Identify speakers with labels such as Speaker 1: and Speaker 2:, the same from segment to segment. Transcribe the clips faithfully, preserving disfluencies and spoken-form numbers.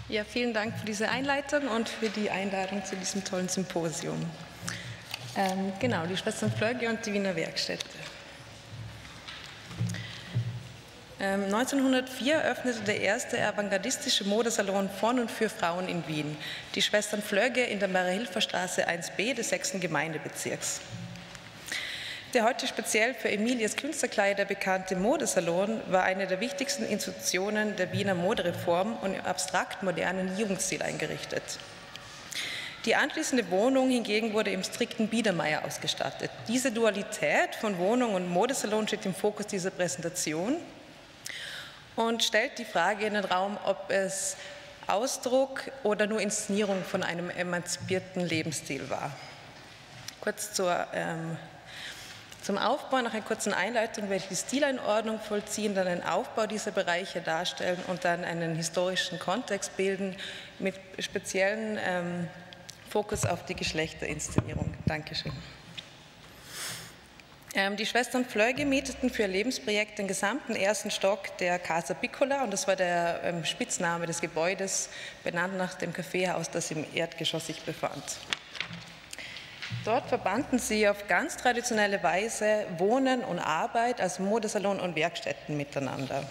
Speaker 1: Ja, vielen Dank für diese Einleitung und für die Einladung zu diesem tollen Symposium. Ähm, genau, die Schwestern Flöge und die Wiener Werkstätte. Ähm, neunzehnhundertvier öffnete der erste avantgardistische Modesalon von und für Frauen in Wien, die Schwestern Flöge in der Maria-Hilfer-Straße eins b des sechsten Gemeindebezirks. Der heute speziell für Emilias Künstlerkleider bekannte Modesalon war eine der wichtigsten Institutionen der Wiener Modereform und im abstrakt-modernen Jugendstil eingerichtet. Die anschließende Wohnung hingegen wurde im strikten Biedermeier ausgestattet. Diese Dualität von Wohnung und Modesalon steht im Fokus dieser Präsentation und stellt die Frage in den Raum, ob es Ausdruck oder nur Inszenierung von einem emanzipierten Lebensstil war. Kurz zur ähm, Zum Aufbau, nach einer kurzen Einleitung, werde ich die Stileinordnung vollziehen, dann einen Aufbau dieser Bereiche darstellen und dann einen historischen Kontext bilden mit speziellen ähm, Fokus auf die Geschlechterinszenierung. Dankeschön. Ähm, die Schwestern Flöge mieteten für ihr Lebensprojekt den gesamten ersten Stock der Casa Piccola und das war der ähm, Spitzname des Gebäudes, benannt nach dem Kaffeehaus, das im Erdgeschoss sich befand. Dort verbanden sie auf ganz traditionelle Weise Wohnen und Arbeit als Modesalon und Werkstätten miteinander.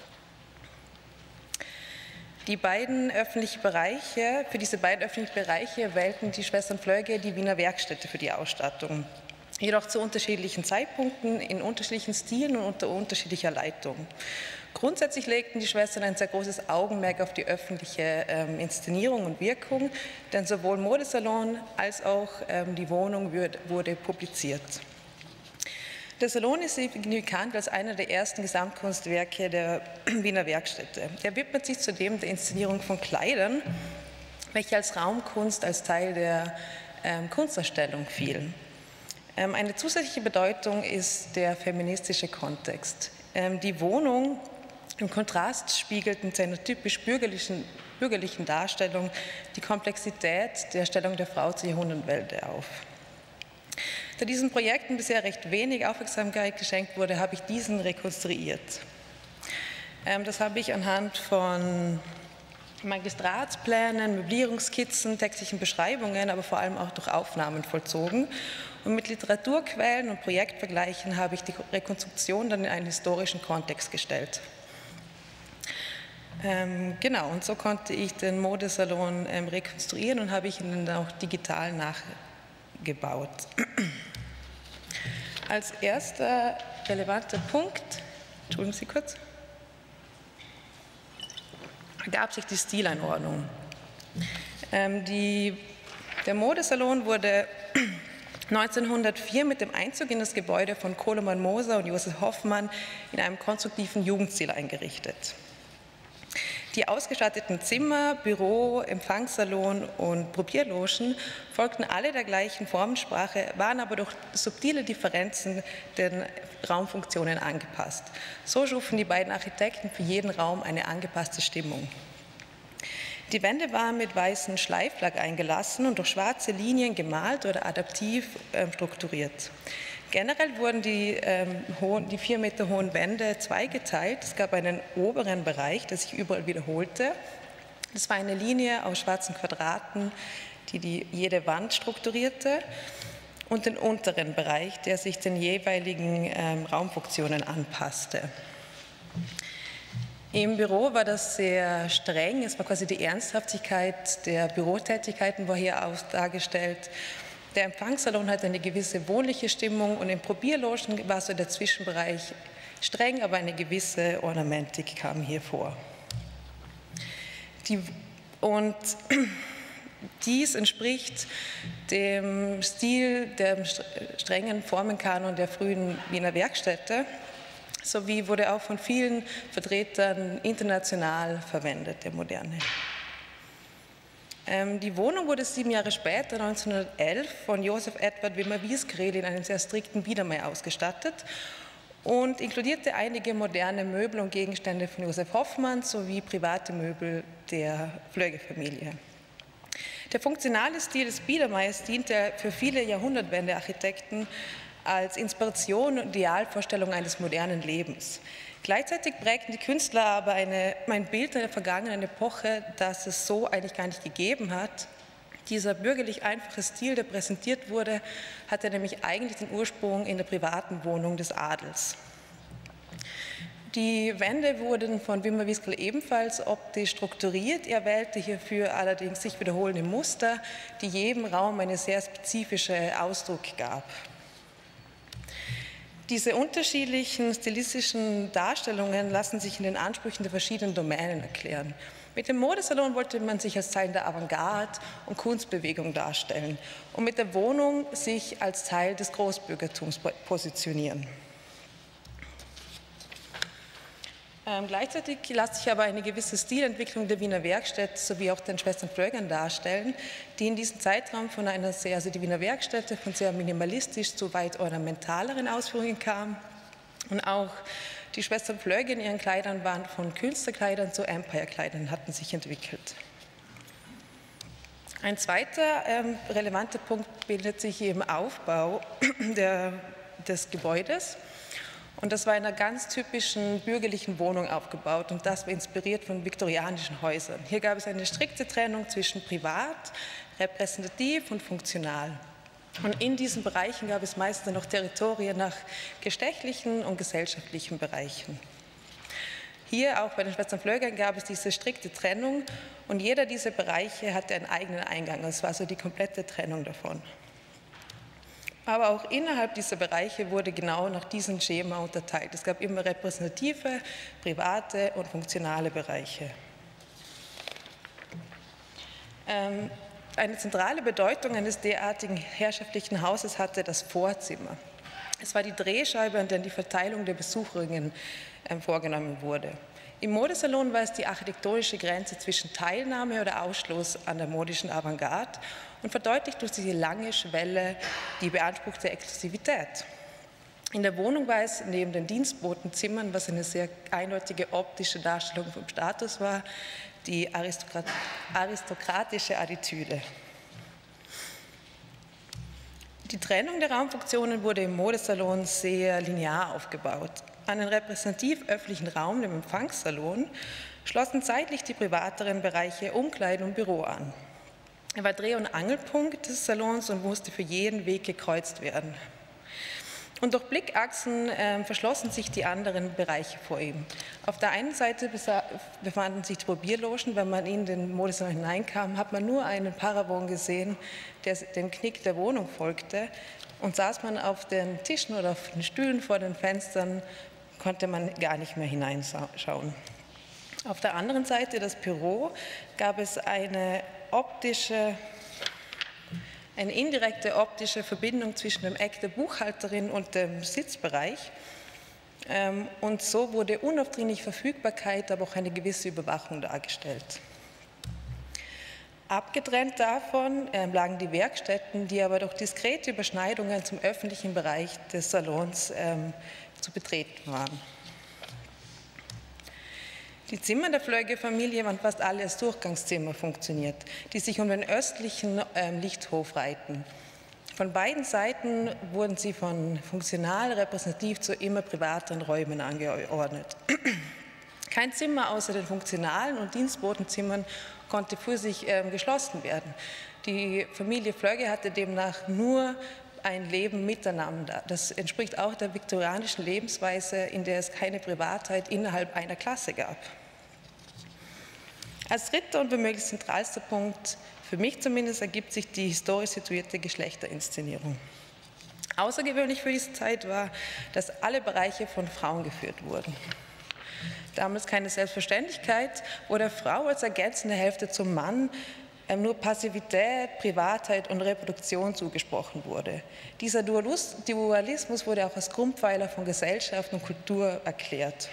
Speaker 1: Die beiden öffentlichen Bereiche, für diese beiden öffentlichen Bereiche wählten die Schwestern Flöge die Wiener Werkstätte für die Ausstattung. Jedoch zu unterschiedlichen Zeitpunkten, in unterschiedlichen Stilen und unter unterschiedlicher Leitung. Grundsätzlich legten die Schwestern ein sehr großes Augenmerk auf die öffentliche ähm, Inszenierung und Wirkung, denn sowohl Modesalon als auch ähm, die Wohnung wird, wurde publiziert. Der Salon ist signifikant als einer der ersten Gesamtkunstwerke der Wiener Werkstätte. Er widmet sich zudem der Inszenierung von Kleidern, welche als Raumkunst als Teil der ähm, Kunstausstellung fiel. Ähm, eine zusätzliche Bedeutung ist der feministische Kontext. Ähm, die Wohnung im Kontrast spiegelt in seiner typisch bürgerlichen, bürgerlichen Darstellung die Komplexität der Stellung der Frau zur Jahrhundertwende auf. Da diesen Projekten bisher recht wenig Aufmerksamkeit geschenkt wurde, habe ich diesen rekonstruiert. Ähm, das habe ich anhand von Magistratsplänen, Möblierungskizzen, textlichen Beschreibungen, aber vor allem auch durch Aufnahmen vollzogen. Und mit Literaturquellen und Projektvergleichen habe ich die Rekonstruktion dann in einen historischen Kontext gestellt. Ähm, genau, und so konnte ich den Modesalon ähm, rekonstruieren und habe ich ihn dann auch digital nachgebaut. Als erster relevanter Punkt, entschuldigen Sie kurz, ergab sich die Stileinordnung. Ähm, die, der Modesalon wurde neunzehnhundertvier mit dem Einzug in das Gebäude von Koloman Moser und Josef Hoffmann in einem konstruktiven Jugendstil eingerichtet. Die ausgestatteten Zimmer, Büro, Empfangssalon und Probierlogen folgten alle der gleichen Formensprache, waren aber durch subtile Differenzen den Raumfunktionen angepasst. So schufen die beiden Architekten für jeden Raum eine angepasste Stimmung. Die Wände waren mit weißem Schleiflack eingelassen und durch schwarze Linien gemalt oder adaptiv äh, strukturiert. Generell wurden die, ähm, hohen, die vier Meter hohen Wände zweigeteilt. Es gab einen oberen Bereich, der sich überall wiederholte. Das war eine Linie aus schwarzen Quadraten, die, die jede Wand strukturierte, und den unteren Bereich, der sich den jeweiligen ähm, Raumfunktionen anpasste. Im Büro war das sehr streng. Es war quasi die Ernsthaftigkeit der Bürotätigkeiten war hier auch dargestellt. Der Empfangssalon hatte eine gewisse wohnliche Stimmung und im Probierlogen war so der Zwischenbereich streng, aber eine gewisse Ornamentik kam hier vor. Die, und dies entspricht dem Stil, dem strengen Formenkanon der frühen Wiener Werkstätte, sowie wurde auch von vielen Vertretern international verwendet, der Moderne. Die Wohnung wurde sieben Jahre später, neunzehnhundertelf, von Josef Edward Wimmer-Wiesgred in einem sehr strikten Biedermeier ausgestattet und inkludierte einige moderne Möbel und Gegenstände von Josef Hoffmann sowie private Möbel der Flöge-Familie. Der funktionale Stil des Biedermeiers diente für viele Jahrhundertwende-Architekten als Inspiration und Idealvorstellung eines modernen Lebens. Gleichzeitig prägten die Künstler aber eine, mein Bild der vergangenen Epoche, das es so eigentlich gar nicht gegeben hat. Dieser bürgerlich einfache Stil, der präsentiert wurde, hatte nämlich eigentlich den Ursprung in der privaten Wohnung des Adels. Die Wände wurden von Wimmer Wiskl ebenfalls optisch strukturiert. Er wählte hierfür allerdings sich wiederholende Muster, die jedem Raum eine sehr spezifische Ausdruck gab. Diese unterschiedlichen stilistischen Darstellungen lassen sich in den Ansprüchen der verschiedenen Domänen erklären. Mit dem Modesalon wollte man sich als Teil der Avantgarde und Kunstbewegung darstellen und mit der Wohnung sich als Teil des Großbürgertums positionieren. Ähm, gleichzeitig lässt sich aber eine gewisse Stilentwicklung der Wiener Werkstätte sowie auch den Schwestern Flögern darstellen, die in diesem Zeitraum von einer sehr, also die Wiener Werkstätte von sehr minimalistisch zu weit ornamentaleren Ausführungen kam. Und auch die Schwestern Flöger in ihren Kleidern waren von Künstlerkleidern zu Empire-Kleidern, hatten sich entwickelt. Ein zweiter ähm, relevanter Punkt bildet sich im Aufbau der, des Gebäudes. Und das war in einer ganz typischen bürgerlichen Wohnung aufgebaut und das war inspiriert von viktorianischen Häusern. Hier gab es eine strikte Trennung zwischen privat, repräsentativ und funktional. Und in diesen Bereichen gab es meistens noch Territorien nach geschlechtlichen und gesellschaftlichen Bereichen. Hier, auch bei den Schwestern Flögern, gab es diese strikte Trennung und jeder dieser Bereiche hatte einen eigenen Eingang. Das war so die komplette Trennung davon. Aber auch innerhalb dieser Bereiche wurde genau nach diesem Schema unterteilt. Es gab immer repräsentative, private und funktionale Bereiche. Ähm, eine zentrale Bedeutung eines derartigen herrschaftlichen Hauses hatte das Vorzimmer. Es war die Drehscheibe, an der die Verteilung der Besucherinnen ähm, vorgenommen wurde. Im Modesalon war es die architektonische Grenze zwischen Teilnahme oder Ausschluss an der modischen Avantgarde und verdeutlicht durch diese lange Schwelle die beanspruchte Exklusivität. In der Wohnung war es neben den Dienstbotenzimmern, was eine sehr eindeutige optische Darstellung vom Status war, die Aristokrat aristokratische Attitüde. Die Trennung der Raumfunktionen wurde im Modesalon sehr linear aufgebaut. An den repräsentativ öffentlichen Raum, dem Empfangssalon, schlossen zeitlich die privateren Bereiche Umkleiden und Büro an. Er war Dreh- und Angelpunkt des Salons und musste für jeden Weg gekreuzt werden. Und durch Blickachsen äh, verschlossen sich die anderen Bereiche vor ihm. Auf der einen Seite befanden sich die Probierlogen. Wenn man in den Modesalon hineinkam, hat man nur einen Paravon gesehen, der dem Knick der Wohnung folgte. Und saß man auf den Tischen oder auf den Stühlen vor den Fenstern, konnte man gar nicht mehr hineinschauen. Auf der anderen Seite, das Büro, gab es eine optische, eine indirekte optische Verbindung zwischen dem Eck der Buchhalterin und dem Sitzbereich. Und so wurde unaufdringlich Verfügbarkeit, aber auch eine gewisse Überwachung dargestellt. Abgetrennt davon äh, lagen die Werkstätten, die aber durch diskrete Überschneidungen zum öffentlichen Bereich des Salons ähm, zu betreten waren. Die Zimmer der Flöger-Familie waren fast alle als Durchgangszimmer funktioniert, die sich um den östlichen ähm, Lichthof reihten. Von beiden Seiten wurden sie von funktional repräsentativ zu immer privateren Räumen angeordnet. Kein Zimmer außer den funktionalen und Dienstbotenzimmern konnte für sich äh, geschlossen werden. Die Familie Flöger hatte demnach nur ein Leben miteinander. Das entspricht auch der viktorianischen Lebensweise, in der es keine Privatheit innerhalb einer Klasse gab. Als dritter und womöglich zentralster Punkt, für mich zumindest, ergibt sich die historisch situierte Geschlechterinszenierung. Außergewöhnlich für diese Zeit war, dass alle Bereiche von Frauen geführt wurden. Damals keine Selbstverständlichkeit, wo der Frau als ergänzende Hälfte zum Mann nur Passivität, Privatheit und Reproduktion zugesprochen wurde. Dieser Dualismus wurde auch als Grundpfeiler von Gesellschaft und Kultur erklärt.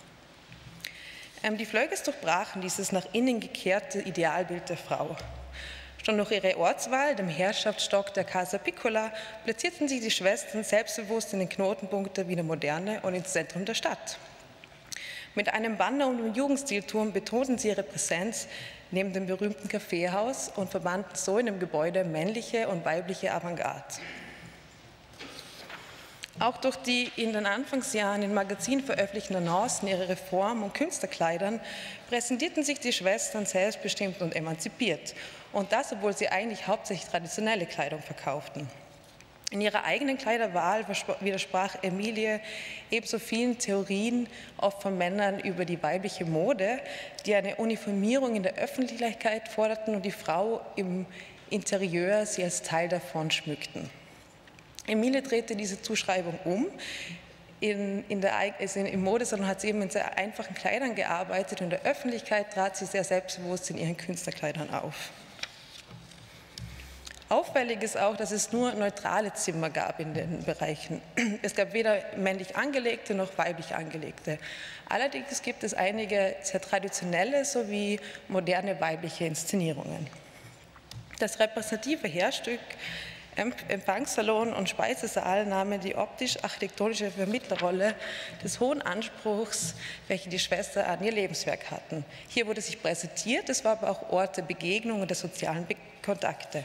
Speaker 1: Die Flögers durchbrachen dieses nach innen gekehrte Idealbild der Frau. Schon durch ihre Ortswahl, dem Herrschaftsstock der Casa Piccola, platzierten sich die Schwestern selbstbewusst in den Knotenpunkt der Wiener Moderne und ins Zentrum der Stadt. Mit einem Banner und dem Jugendstilturm betonten sie ihre Präsenz neben dem berühmten Kaffeehaus und verbanden so in dem Gebäude männliche und weibliche Avantgarde. Auch durch die in den Anfangsjahren in Magazinen veröffentlichten Annoncen ihrer Reform- und Künstlerkleidern präsentierten sich die Schwestern selbstbestimmt und emanzipiert. Und das, obwohl sie eigentlich hauptsächlich traditionelle Kleidung verkauften. In ihrer eigenen Kleiderwahl widersprach Emilie ebenso vielen Theorien, oft von Männern, über die weibliche Mode, die eine Uniformierung in der Öffentlichkeit forderten und die Frau im Interieur sie als Teil davon schmückten. Emilie drehte diese Zuschreibung um. In, in der, also Im Modesalon hat sie eben in sehr einfachen Kleidern gearbeitet und in der Öffentlichkeit trat sie sehr selbstbewusst in ihren Künstlerkleidern auf. Auffällig ist auch, dass es nur neutrale Zimmer gab in den Bereichen. Es gab weder männlich angelegte noch weiblich angelegte. Allerdings gibt es einige sehr traditionelle sowie moderne weibliche Inszenierungen. Das repräsentative Heerstück Empfangssalon und Speisesaal nahmen die optisch-architektonische Vermittlerrolle des hohen Anspruchs, welchen die Schwestern an ihr Lebenswerk hatten. Hier wurde sich präsentiert, es war aber auch Ort der Begegnung und der sozialen Be- Kontakte.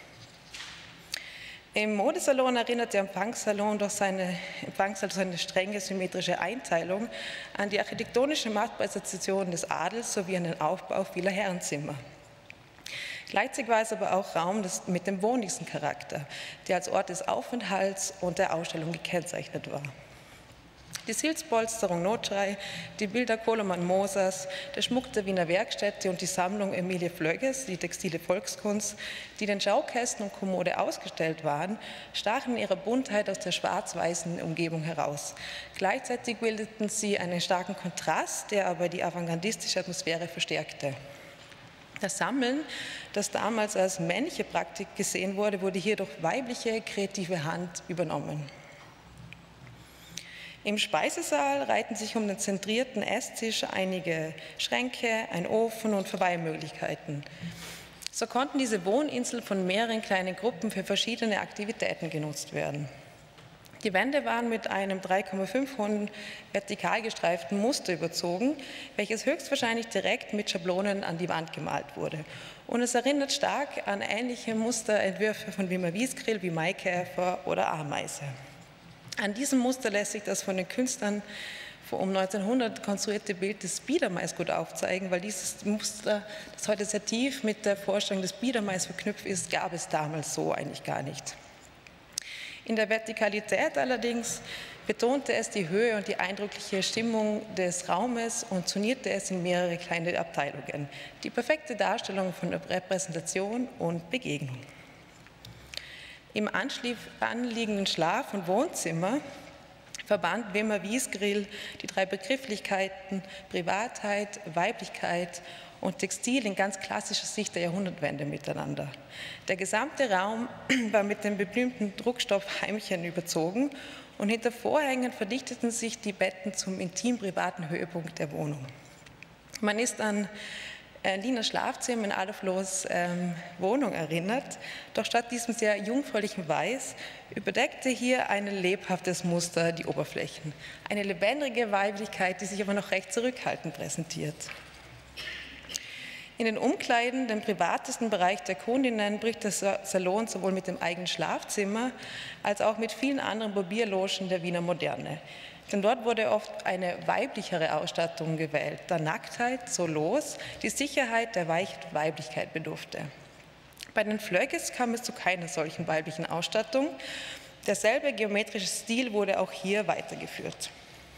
Speaker 1: Im Modesalon erinnert der Empfangssalon durch seine, Empfangssalon durch seine strenge symmetrische Einteilung an die architektonische Machtpräsentation des Adels sowie an den Aufbau vieler Herrenzimmer. Gleichzeitig war es aber auch Raum des, mit dem wohnlichsten Charakter, der als Ort des Aufenthalts und der Ausstellung gekennzeichnet war. Die Silzpolsterung Notschrei, die Bilder Koloman Mosers, der Schmuck der Wiener Werkstätte und die Sammlung Emilie Flögges, die textile Volkskunst, die in den Schaukästen und Kommode ausgestellt waren, stachen in ihrer Buntheit aus der schwarz-weißen Umgebung heraus. Gleichzeitig bildeten sie einen starken Kontrast, der aber die avantgardistische Atmosphäre verstärkte. Das Sammeln, das damals als männliche Praktik gesehen wurde, wurde hier durch weibliche, kreative Hand übernommen. Im Speisesaal reihten sich um den zentrierten Esstisch einige Schränke, ein Ofen und Verweilmöglichkeiten. So konnten diese Wohninseln von mehreren kleinen Gruppen für verschiedene Aktivitäten genutzt werden. Die Wände waren mit einem drei Komma fünf hohen vertikal gestreiften Muster überzogen, welches höchstwahrscheinlich direkt mit Schablonen an die Wand gemalt wurde. Und es erinnert stark an ähnliche Musterentwürfe von Wimmer Wiesgrill wie Maikäfer oder Ameise. An diesem Muster lässt sich das von den Künstlern um neunzehnhundert konstruierte Bild des Biedermais gut aufzeigen, weil dieses Muster, das heute sehr tief mit der Vorstellung des Biedermais verknüpft ist, gab es damals so eigentlich gar nicht. In der Vertikalität allerdings betonte es die Höhe und die eindrückliche Stimmung des Raumes und zonierte es in mehrere kleine Abteilungen. Die perfekte Darstellung von Repräsentation und Begegnung. Im anliegenden Schlaf- und Wohnzimmer verband Wimmer Wiesgrill die drei Begrifflichkeiten Privatheit, Weiblichkeit und Textil in ganz klassischer Sicht der Jahrhundertwende miteinander. Der gesamte Raum war mit dem berühmten Druckstoffheimchen überzogen und hinter Vorhängen verdichteten sich die Betten zum intim-privaten Höhepunkt der Wohnung. Man ist an Linas Schlafzimmer in Adolf Lohs ähm, Wohnung erinnert, doch statt diesem sehr jungfräulichen Weiß überdeckte hier ein lebhaftes Muster die Oberflächen. Eine lebendige Weiblichkeit, die sich aber noch recht zurückhaltend präsentiert. In den Umkleiden, dem privatesten Bereich der Kundinnen, bricht der Salon sowohl mit dem eigenen Schlafzimmer als auch mit vielen anderen Probierlogen der Wiener Moderne. Denn dort wurde oft eine weiblichere Ausstattung gewählt, da Nacktheit, so los, die Sicherheit der Weiblichkeit bedurfte. Bei den Flögges kam es zu keiner solchen weiblichen Ausstattung. Derselbe geometrische Stil wurde auch hier weitergeführt.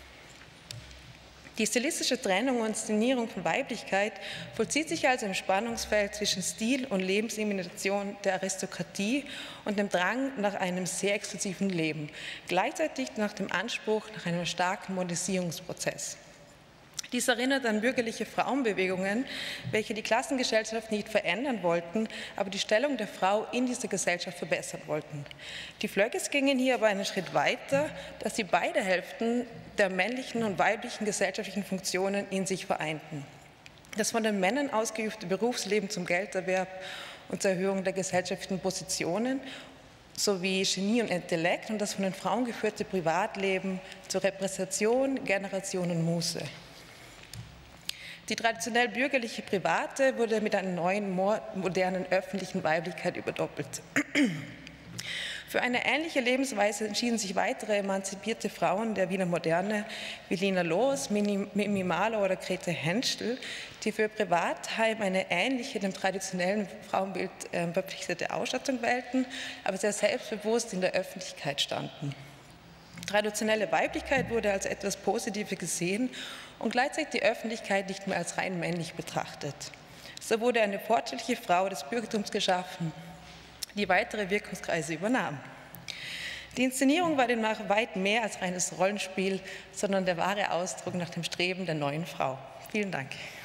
Speaker 1: Die stilistische Trennung und Inszenierung von Weiblichkeit vollzieht sich also im Spannungsfeld zwischen Stil und Lebensimitation der Aristokratie und dem Drang nach einem sehr exklusiven Leben, gleichzeitig nach dem Anspruch nach einem starken Modernisierungsprozess. Dies erinnert an bürgerliche Frauenbewegungen, welche die Klassengesellschaft nicht verändern wollten, aber die Stellung der Frau in dieser Gesellschaft verbessern wollten. Die Flögges gingen hier aber einen Schritt weiter, dass sie beide Hälften der männlichen und weiblichen gesellschaftlichen Funktionen in sich vereinten. Das von den Männern ausgeübte Berufsleben zum Gelderwerb und zur Erhöhung der gesellschaftlichen Positionen sowie Genie und Intellekt und das von den Frauen geführte Privatleben zur Repräsentation, Generation und Muße. Die traditionell bürgerliche Private wurde mit einer neuen, modernen öffentlichen Weiblichkeit überdoppelt. Für eine ähnliche Lebensweise entschieden sich weitere emanzipierte Frauen der Wiener Moderne wie Lina Loos, Mimi Mahler oder Grete Henschel, die für Privatheim eine ähnliche, dem traditionellen Frauenbild äh, verpflichtete Ausstattung wählten, aber sehr selbstbewusst in der Öffentlichkeit standen. Traditionelle Weiblichkeit wurde als etwas Positives gesehen und gleichzeitig die Öffentlichkeit nicht mehr als rein männlich betrachtet. So wurde eine fortschrittliche Frau des Bürgertums geschaffen, die weitere Wirkungskreise übernahm. Die Inszenierung war demnach weit mehr als reines Rollenspiel, sondern der wahre Ausdruck nach dem Streben der neuen Frau. Vielen Dank.